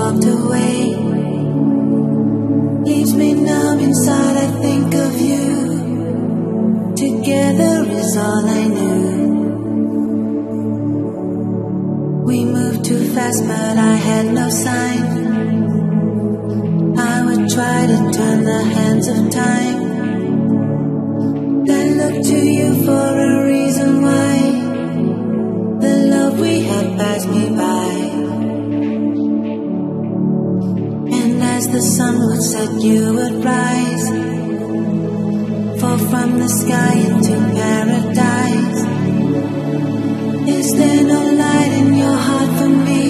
walked away. Leaves me numb inside, I think of you. Together is all I knew. We moved too fast, but I had no sign. I would try to turn the hands of time, then look to you for a reason why the love we had passed me by. And as the sun would set, you would rise, fall from the sky into paradise. Is there no light in your heart for me?